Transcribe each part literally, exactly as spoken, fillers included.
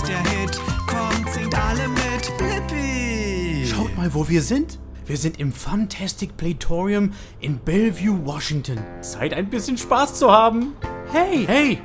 ist der Hit. Kommt, singt alle mit. Blippi! Schaut mal, wo wir sind. Wir sind im Funtastic Playtorium in Bellevue, Washington. Zeit, ein bisschen Spaß zu haben. Hey, hey.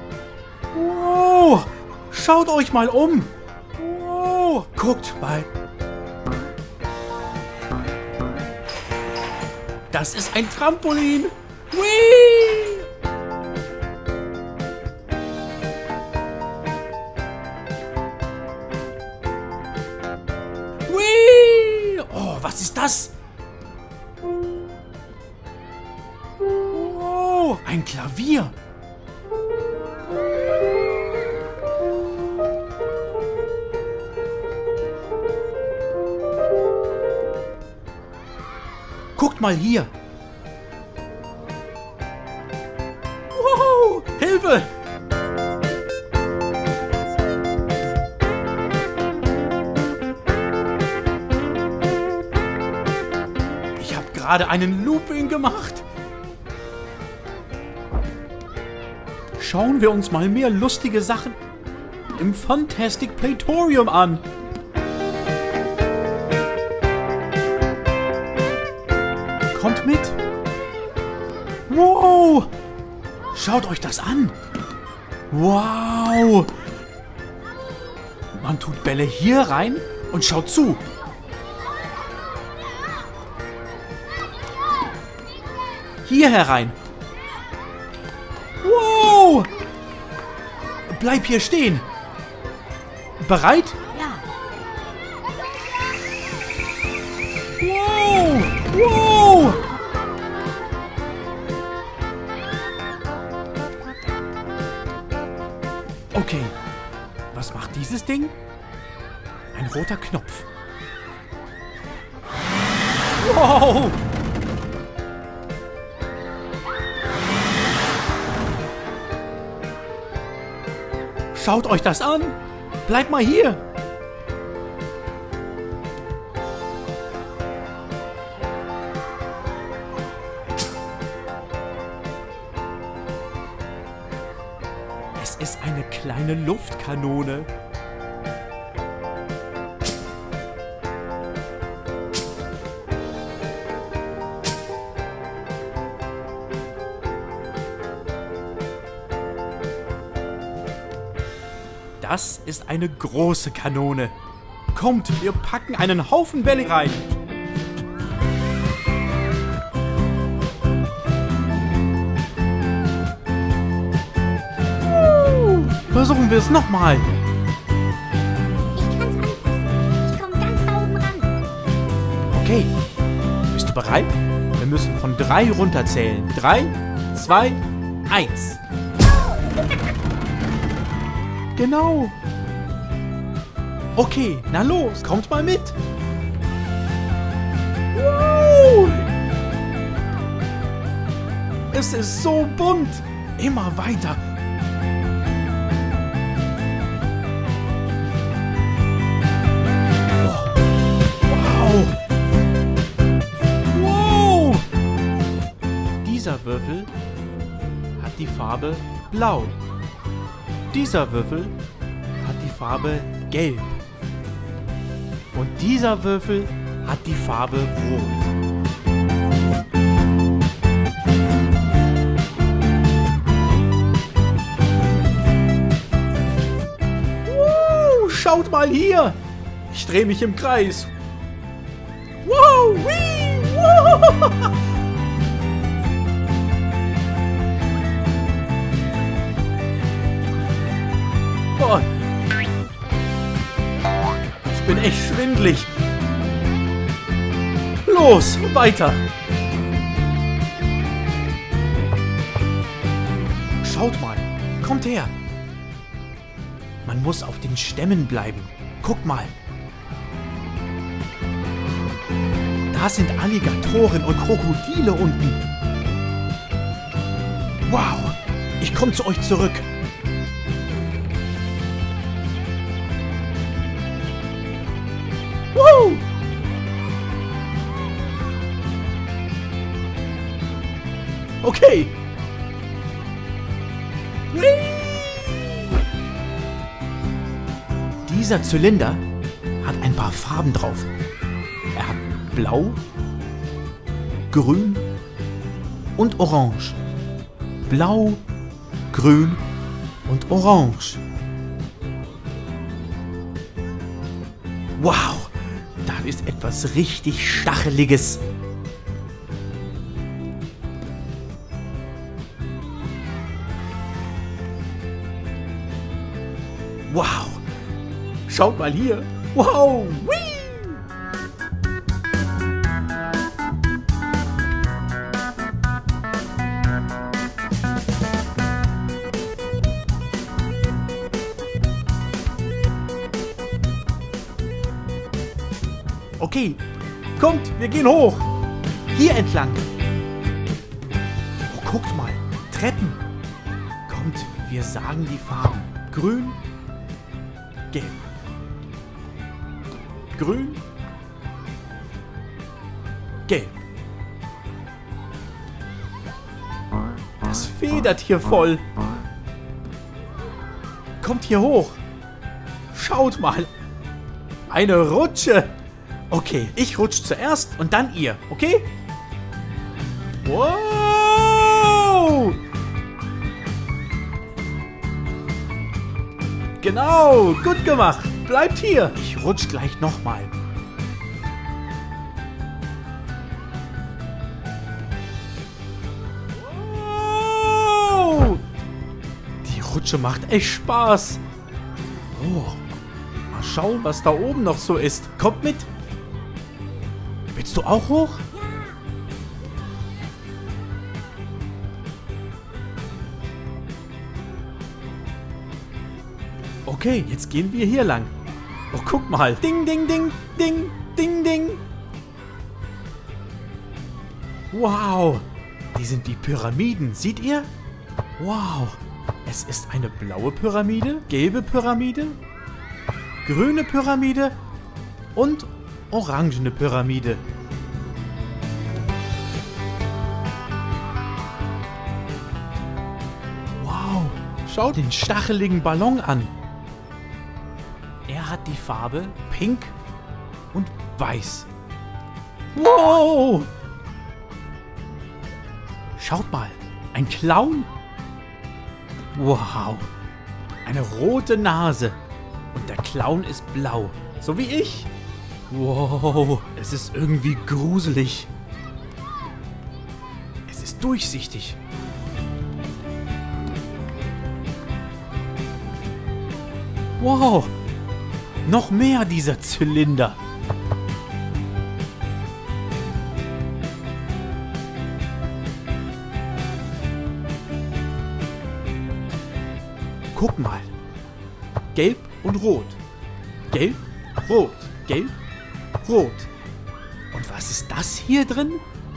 Wow, schaut euch mal um. Wow, guckt mal. Das ist ein Trampolin. Whee! Whee! Oh, was ist das? Wow, ein Klavier. Guckt mal hier. Wow, Hilfe! Ich habe gerade einen Looping gemacht. Schauen wir uns mal mehr lustige Sachen im Funtastic Playtorium an. Kommt mit. Wow! Schaut euch das an. Wow! Man tut Bälle hier rein und schaut zu. Hier herein. Wow! Bleib hier stehen. Bereit? Ja. Wow! Wow! Okay, was macht dieses Ding? Ein roter Knopf. Wow! Schaut euch das an! Bleibt mal hier! Es ist eine kleine Luftkanone. Das ist eine große Kanone. Kommt, wir packen einen Haufen Bälle rein. Versuchen wir es nochmal. Ich kann's anfassen. Ich komme ganz da oben ran. Okay. Bist du bereit? Wir müssen von drei runterzählen. Drei, zwei, eins. Genau. Okay, na los, kommt mal mit. Wow. Es ist so bunt. Immer weiter. Dieser Würfel hat die Farbe Blau. Dieser Würfel hat die Farbe Gelb. Und dieser Würfel hat die Farbe Rot. Wow, schaut mal hier! Ich drehe mich im Kreis. Wow, wee, wow. Oh. Ich bin echt schwindelig. Los, weiter. Schaut mal, kommt her. Man muss auf den Stämmen bleiben. Guckt mal. Da sind Alligatoren und Krokodile unten. Wow, ich komme zu euch zurück. Woo! Okay. Dieser Zylinder hat ein paar Farben drauf. Er hat Blau, Grün und Orange. Blau, Grün und Orange. Wow, da ist etwas richtig Stacheliges. Wow, schaut mal hier. Wow, whee! Okay, kommt, wir gehen hoch. Hier entlang. Oh, guckt mal, Treppen. Kommt, wir sagen die Farben. Grün, gelb. Grün, gelb. Das federt hier voll. Kommt hier hoch. Schaut mal. Eine Rutsche. Okay, ich rutsche zuerst und dann ihr, okay? Wow! Genau, gut gemacht. Bleibt hier. Ich rutsch gleich nochmal. Wow! Die Rutsche macht echt Spaß. Oh, mal schauen, was da oben noch so ist. Kommt mit. Willst du auch hoch? Okay, jetzt gehen wir hier lang. Oh, guck mal. Ding, ding, ding, ding, ding, ding. Wow. Die sind die Pyramiden. Seht ihr? Wow. Es ist eine blaue Pyramide, gelbe Pyramide, grüne Pyramide und orangene Pyramide. Wow, schau den stacheligen Ballon an. Er hat die Farbe Pink und Weiß. Wow! Schaut mal, ein Clown. Wow, eine rote Nase und der Clown ist blau, so wie ich. Wow, es ist irgendwie gruselig. Es ist durchsichtig. Wow, noch mehr dieser Zylinder. Guck mal. Gelb und rot. Gelb, rot, gelb, rot. Und was ist das hier drin?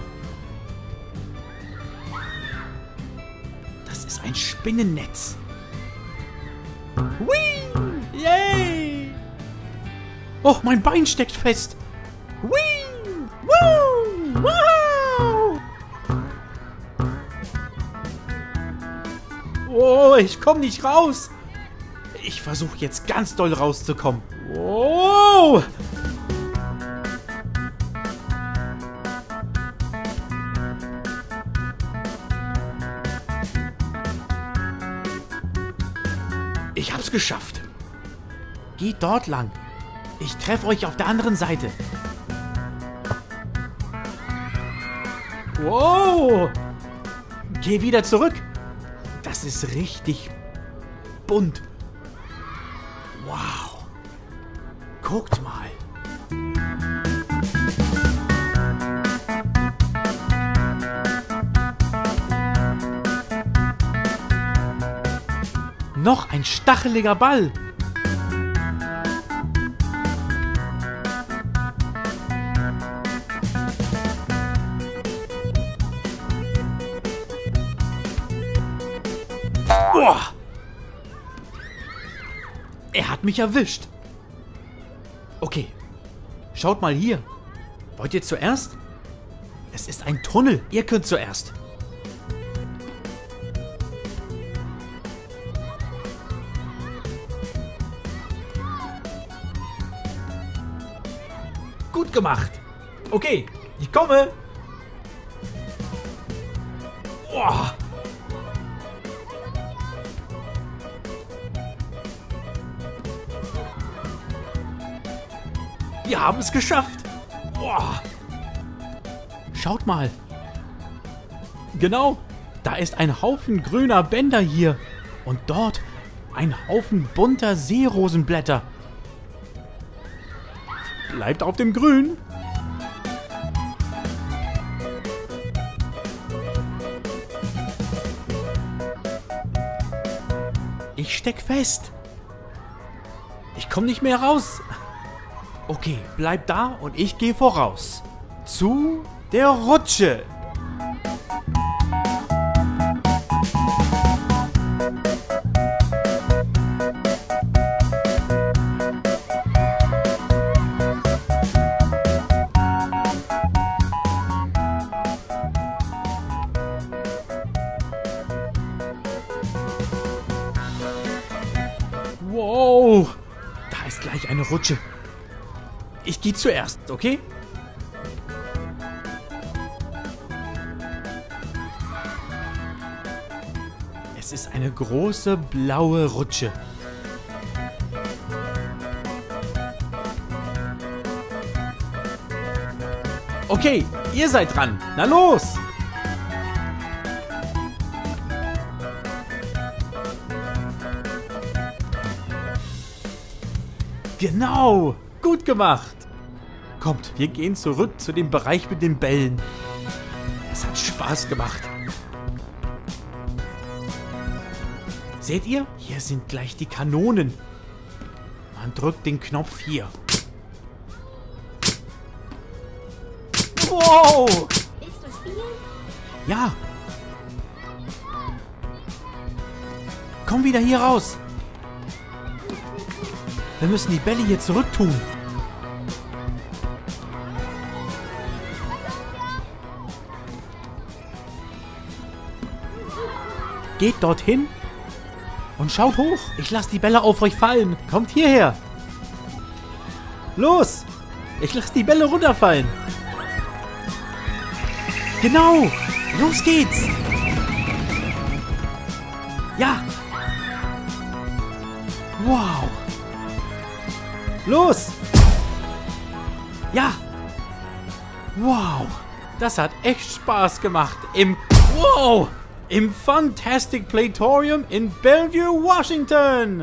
Das ist ein Spinnennetz. Whee! Yay! Oh, mein Bein steckt fest. Whee! Woo! Wow! Oh, ich komme nicht raus. Ich versuche jetzt ganz doll rauszukommen. Wow! Ich hab's geschafft. Geht dort lang. Ich treffe euch auf der anderen Seite. Wow! Geh wieder zurück. Das ist richtig bunt. Wow. Guckt mal. Noch ein stacheliger Ball. Boah. Er hat mich erwischt. Okay. Schaut mal hier. Wollt ihr zuerst? Es ist ein Tunnel. Ihr könnt zuerst. Gut gemacht. Okay, ich komme. Boah. Wir haben es geschafft. Boah. Schaut mal. Genau, da ist ein Haufen grüner Bänder hier. Und dort ein Haufen bunter Seerosenblätter. Bleibt auf dem Grün. Ich steck fest. Ich komme nicht mehr raus. Okay, bleib da und ich gehe voraus. Zu der Rutsche. Wow, da ist gleich eine Rutsche. Ich gehe zuerst, okay? Es ist eine große blaue Rutsche. Okay, ihr seid dran. Na los! Genau, gut gemacht. Kommt, wir gehen zurück zu dem Bereich mit den Bällen. Es hat Spaß gemacht. Seht ihr? Hier sind gleich die Kanonen. Man drückt den Knopf hier. Wow! Willst du spielen? Ja. Komm wieder hier raus. Wir müssen die Bälle hier zurück tun. Geht dorthin und schaut hoch. Ich lasse die Bälle auf euch fallen. Kommt hierher. Los. Ich lasse die Bälle runterfallen. Genau. Los geht's. Ja. Wow. Los. Ja. Wow. Das hat echt Spaß gemacht. Im... Wow. Im Funtastic Playtorium in Bellevue, Washington.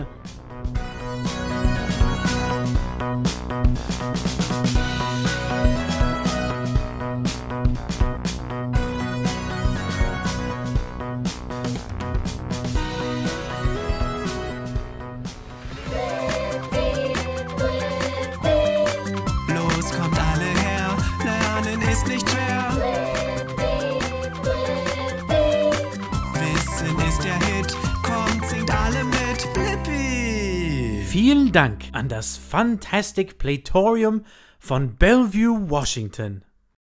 Los, kommt alle her, lernen ist nicht schwer. Wissen ist der Hit, kommt, singt alle mit. Blippi! Vielen Dank an das Funtastic Playtorium von Bellevue, Washington.